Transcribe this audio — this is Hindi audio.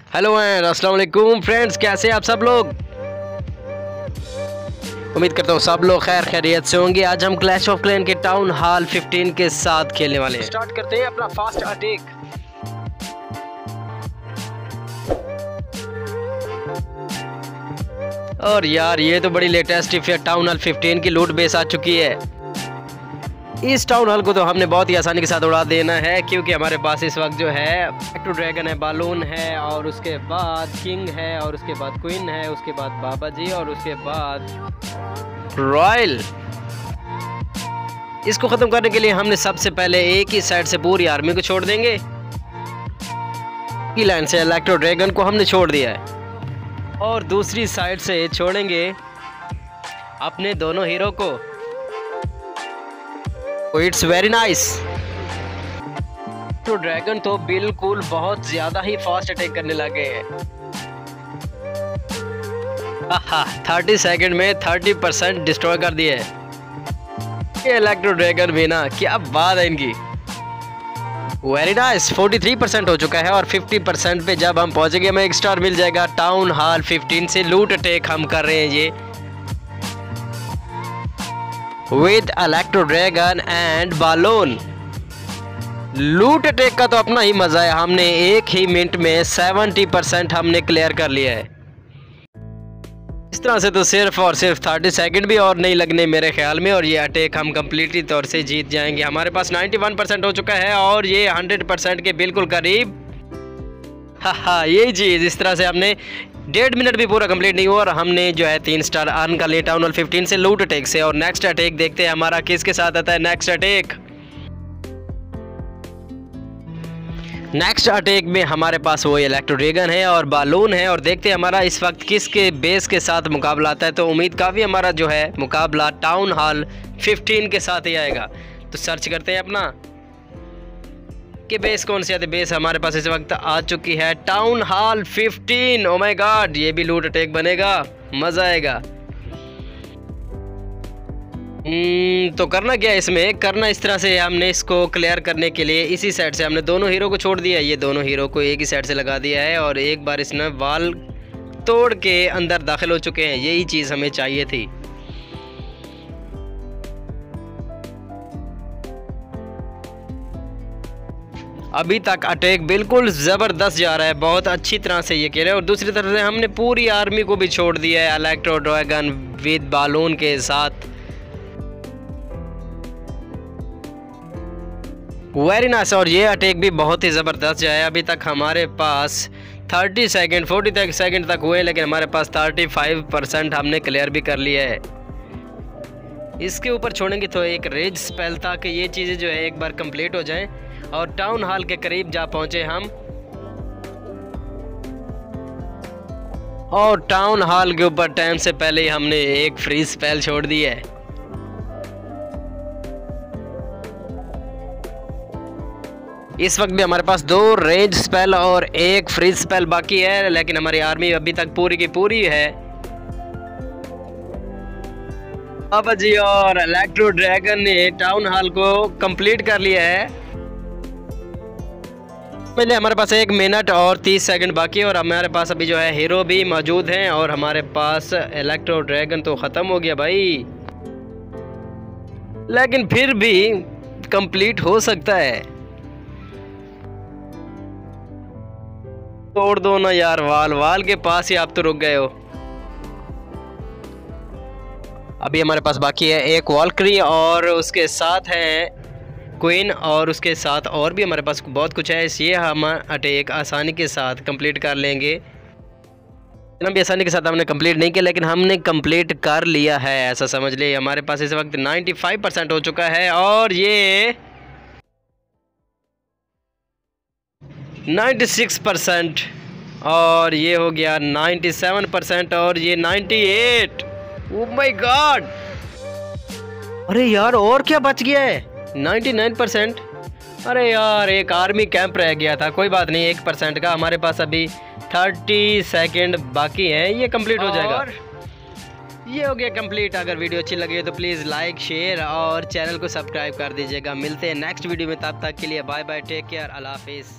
हेलो एंड अस्सलाम वालेकुम फ्रेंड्स, कैसे आप सब लोग। उम्मीद करता हूँ सब लोग खैर खैरियत से होंगे। आज हम क्लैश ऑफ क्लैन के टाउन हॉल 15 के साथ खेलने वाले हैं। स्टार्ट करते हैं अपना फास्ट अटैक। और यार ये तो बड़ी लेटेस्ट टाउन हॉल 15 की लूट बेस आ चुकी है। इस टाउन हॉल को तो हमने बहुत ही आसानी के साथ उड़ा देना है, क्योंकि हमारे पास इस वक्त जो है एक्टो ड्रैगन है, बालून है, और उसके बाद किंग है, और उसके बाद क्वीन है, उसके बाद बाबा जी, और उसके बाद रॉयल। इसको खत्म करने के लिए हमने सबसे पहले एक ही साइड से पूरी आर्मी को छोड़ देंगे। की लाइन से एक्टो ड्रैगन को हमने छोड़ दिया है, और दूसरी साइड से छोड़ेंगे अपने दोनों हीरो को। It's very nice. तो ड्रैगन तो बिल्कुल बहुत ज्यादा ही फास्ट अटैक करने लगे हैं। 30 सेकंड में 30% डिस्ट्रॉय कर दिए। ये इलेक्ट्रो ड्रैगन भी ना, क्या बात है इनकी। Very nice. 43% हो चुका है, और 50% पे जब हम पहुंचेंगे हमें एक स्टार मिल जाएगा। टाउन हॉल 15 से लूट अटैक हम कर रहे हैं ये with electro dragon and balloon. लूट अटैक का तो अपना ही मजा है। हमने एक ही मिनट में 70% हमने क्लियर कर लिया है। इस तरह से तो सिर्फ और सिर्फ 30 सेकंड भी और नहीं लगने मेरे ख्याल में, और ये अटैक हम कंप्लीटली तौर से जीत जाएंगे। हमारे पास 91% हो चुका है, और ये 100% के बिल्कुल करीब। यही चीज़ इस तरह से हमने 1.5 मिनट भी पूरा कंप्लीट नहीं हुआ, और हमने जो है 3 स्टार अर्न कर लिए टाउन हॉल 15 से लूट अटैक से। और नेक्स्ट अटैक देखते हैं हमारा किसके साथ आता है। नेक्स्ट अटैक में हमारे पास वो इलेक्ट्रो ड्रैगन है और बालून है, और देखते हैं हमारा इस वक्त किसके बेस के साथ मुकाबला आता है। तो उम्मीद काफ़ी हमारा जो है मुकाबला टाउन हॉल 15 के साथ ही आएगा। तो सर्च करते हैं अपना कि बेस कौन सी आती है। बेस हमारे पास इस वक्त आ चुकी है town hall 15। Oh my god, ये भी लूट अटैक बनेगा, मजा आएगा। तो करना क्या इसमें, करना इस तरह से हमने इसको क्लियर करने के लिए इसी साइड से हमने दोनों हीरो को छोड़ दिया। ये दोनों हीरो को एक ही साइड से लगा दिया है, और एक बार इसने वॉल तोड़ के अंदर दाखिल हो चुके हैं। यही चीज़ हमें चाहिए थी। अभी तक अटैक बिल्कुल ज़बरदस्त जा रहा है, बहुत अच्छी तरह से ये कह रहे हैं। और दूसरी तरफ से हमने पूरी आर्मी को भी छोड़ दिया है इलेक्ट्रो ड्रैगन विद बालून के साथ। Very nice. और ये अटैक भी बहुत ही ज़बरदस्त जाए। अभी तक हमारे पास 30 सेकंड 40 सेकंड तक हुए, लेकिन हमारे पास 35% हमने क्लियर भी कर लिया है। इसके ऊपर छोड़ेंगे तो एक रेज स्पेल, ताकि ये चीज़ें जो है एक बार कंप्लीट हो जाएं और टाउन हॉल के करीब जा पहुंचे हम। और टाउन हॉल के ऊपर टाइम से पहले ही हमने एक फ्री स्पेल छोड़ दी है। इस वक्त भी हमारे पास 2 रेंज स्पेल और एक फ्री स्पेल बाकी है, लेकिन हमारी आर्मी अभी तक पूरी की पूरी है। बाबा जी और इलेक्ट्रो ड्रैगन ने टाउन हॉल को कंप्लीट कर लिया है। पहले हमारे पास 1 मिनट और 30 सेकंड बाकी है, और हमारे पास अभी जो है हीरो भी मौजूद हैं, और हमारे पास इलेक्ट्रो ड्रैगन तो ख़त्म हो गया भाई, लेकिन फिर भी कंप्लीट हो सकता है। तोड़ दो ना यार वाल के पास ही आप तो रुक गए हो। अभी हमारे पास बाकी है एक वॉल्क्री, और उसके साथ है क्वीन, और उसके साथ और भी हमारे पास बहुत कुछ है। इसलिए हम अटैक आसानी के साथ कंप्लीट कर लेंगे। इतना भी आसानी के साथ हमने कंप्लीट नहीं किया, लेकिन हमने कंप्लीट कर लिया है, ऐसा समझ लिए। हमारे पास इस वक्त 95% हो चुका है, और ये 96%, और ये हो गया 97%, और ये 98। ओह माय गॉड, अरे यार और क्या बच गया है। 99%। अरे यार एक आर्मी कैंप रह गया था, कोई बात नहीं, 1% का। हमारे पास अभी 30 सेकंड बाकी हैं, ये कंप्लीट हो जाएगा। ये हो गया कंप्लीट। अगर वीडियो अच्छी लगी तो प्लीज़ लाइक शेयर और चैनल को सब्सक्राइब कर दीजिएगा। मिलते हैं नेक्स्ट वीडियो में, तब तक के लिए बाय बाय, टेक केयर, अल्लाह हाफिज़।